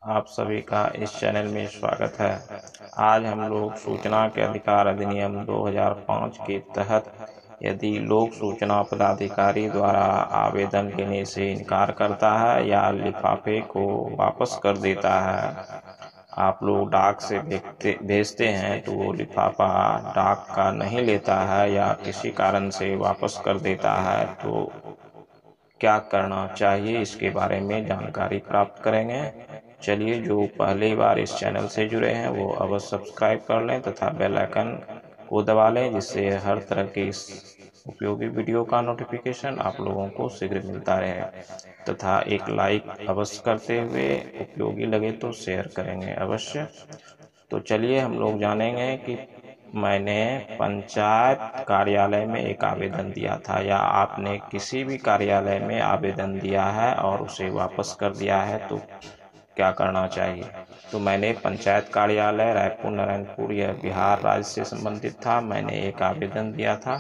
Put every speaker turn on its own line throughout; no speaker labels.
आप सभी का इस चैनल में स्वागत है। आज हम लोग सूचना के अधिकार अधिनियम 2005 के तहत यदि लोक सूचना पदाधिकारी द्वारा आवेदन लेने से इनकार करता है या लिफाफे को वापस कर देता है, आप लोग डाक से भेजते हैं तो वो लिफाफा डाक का नहीं लेता है या किसी कारण से वापस कर देता है तो क्या करना चाहिए, इसके बारे में जानकारी प्राप्त करेंगे। चलिए, जो पहली बार इस चैनल से जुड़े हैं वो अवश्य सब्सक्राइब कर लें तथा बेल आइकन को दबा लें, जिससे हर तरह की इस उपयोगी वीडियो का नोटिफिकेशन आप लोगों को शीघ्र मिलता रहे तथा एक लाइक अवश्य करते हुए उपयोगी लगे तो शेयर करेंगे अवश्य। तो चलिए हम लोग जानेंगे कि मैंने पंचायत कार्यालय में एक आवेदन दिया था या आपने किसी भी कार्यालय में आवेदन दिया है और उसे वापस कर दिया है तो क्या करना चाहिए। तो मैंने पंचायत कार्यालय रायपुर नारायणपुर यह बिहार राज्य से संबंधित था। मैंने एक आवेदन दिया था,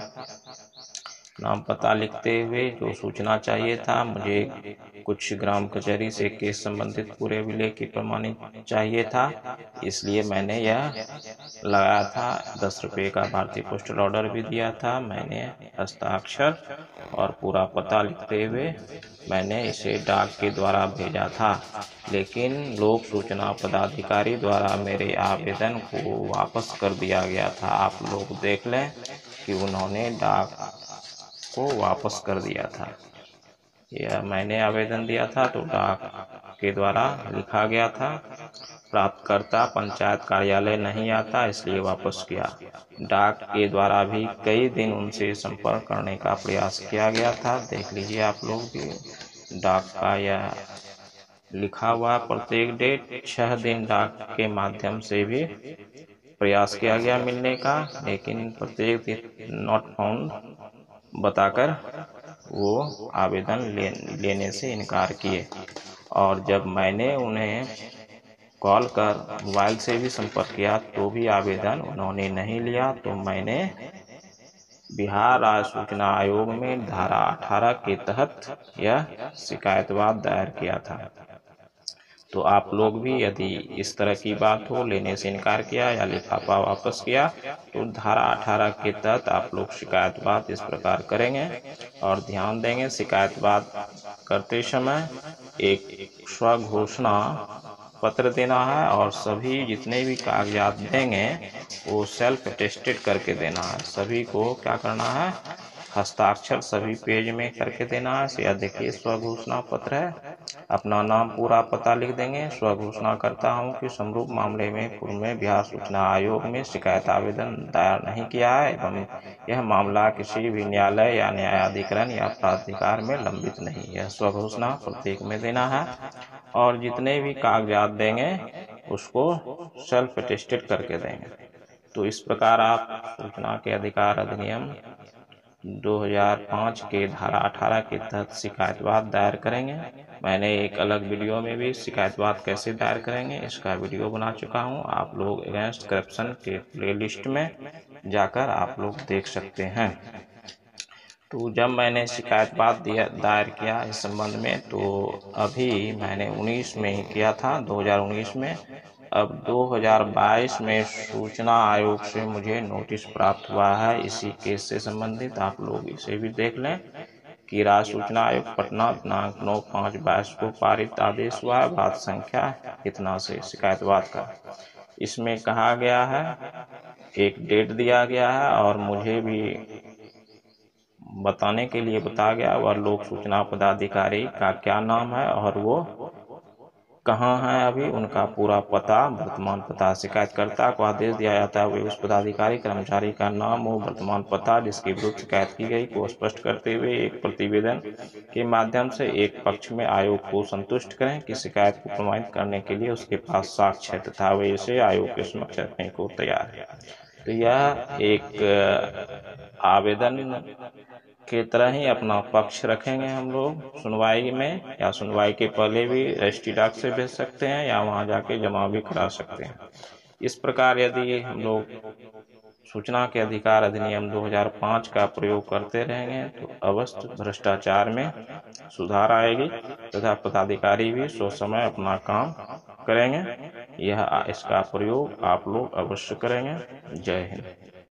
नाम पता लिखते हुए जो सूचना चाहिए था मुझे, कुछ ग्राम कचहरी से केस संबंधित पूरे विलेय की प्रमाणित चाहिए था, इसलिए मैंने यह लगाया था। 10 रुपये का भारतीय पोस्टल ऑर्डर भी दिया था। मैंने हस्ताक्षर और पूरा पता लिखते हुए मैंने इसे डाक के द्वारा भेजा था, लेकिन लोक सूचना पदाधिकारी द्वारा मेरे आवेदन को वापस कर दिया गया था। आप लोग देख लें कि उन्होंने डाक को वापस कर दिया था। यह मैंने आवेदन दिया था तो डाक के द्वारा लिखा गया था, प्राप्तकर्ता पंचायत कार्यालय नहीं आता इसलिए वापस किया। डाक के द्वारा भी कई दिन उनसे संपर्क करने का प्रयास किया गया था। देख लीजिए आप लोग भी, डाक का यह लिखा हुआ प्रत्येक डेट 6 दिन डाक के माध्यम से भी प्रयास किया गया मिलने का, लेकिन प्रत्येक दिन नॉट फाउंड बताकर वो आवेदन लेने से इनकार किए। और जब मैंने उन्हें कॉल कर मोबाइल से भी संपर्क किया तो भी आवेदन उन्होंने नहीं लिया। तो मैंने बिहार राज्य सूचना आयोग में धारा 18 के तहत यह शिकायतवाद दायर किया था। तो आप लोग भी यदि इस तरह की बात हो, लेने से इनकार किया या लिफाफा वापस किया, तो धारा 18 के तहत आप लोग शिकायतवाद इस प्रकार करेंगे। और ध्यान देंगे, शिकायतवाद करते समय एक स्वघोषणा पत्र देना है और सभी जितने भी कागजात देंगे वो सेल्फ अटेस्टेड करके देना है। सभी को क्या करना है, हस्ताक्षर सभी पेज में करके देना है। यह देखिए स्वघोषणा पत्र है, अपना नाम पूरा पता लिख देंगे। स्वघोषणा करता हूं कि समरूप मामले में पूर्व में बिहार सूचना आयोग में शिकायत आवेदन दायर नहीं किया है एवं यह मामला किसी भी न्यायालय या न्यायाधिकरण या प्राधिकार में लंबित नहीं। यह स्वघोषणा प्रत्येक में देना है और जितने भी कागजात देंगे उसको सेल्फ अटेस्टेड करके देंगे। तो इस प्रकार आप सूचना के अधिकार अधिनियम 2005 के धारा 18 के तहत शिकायतवाद दायर करेंगे। मैंने एक अलग वीडियो में भी शिकायतवाद कैसे दायर करेंगे इसका वीडियो बना चुका हूं। आप लोग अगेंस्ट करप्शन के प्लेलिस्ट में जाकर आप लोग देख सकते हैं। तो जब मैंने शिकायतवाद दायर किया इस संबंध में, तो अभी मैंने 19 में किया था, 2019 में। अब 2022 में सूचना आयोग से मुझे नोटिस प्राप्त हुआ है इसी केस से संबंधित। आप लोग इसे भी देख लें कि राज्य सूचना आयोग पटना दिनांक 9/5/22 को पारित आदेश हुआ है, बात संख्या इतना से शिकायतवाद का। इसमें कहा गया है, एक डेट दिया गया है और मुझे भी बताने के लिए बताया गया वह लोक सूचना पदाधिकारी का क्या नाम है और वो कहाँ है, अभी उनका पूरा पता, वर्तमान पता। शिकायतकर्ता को आदेश दिया जाता है वे उस पदाधिकारी कर्मचारी का नाम और वर्तमान पता जिसके विरुद्ध शिकायत की गई को स्पष्ट करते हुए एक प्रतिवेदन के माध्यम से एक पक्ष में आयोग को संतुष्ट करें कि शिकायत को प्रमाणित करने के लिए उसके पास साक्ष्य है तथा वे इसे आयोग के समक्ष रखने को तैयार है। तो यह एक आवेदन की तरह ही अपना पक्ष रखेंगे हम लोग सुनवाई में, या सुनवाई के पहले भी रजिस्ट्री डाक से भेज सकते हैं या वहां जाके जमा भी करा सकते हैं। इस प्रकार यदि हम लोग सूचना के अधिकार अधिनियम 2005 का प्रयोग करते रहेंगे तो अवश्य भ्रष्टाचार में सुधार आएगी तथा पदाधिकारी भी सोच समय अपना काम करेंगे। इसका प्रयोग आप लोग अवश्य करेंगे। जय हिंद।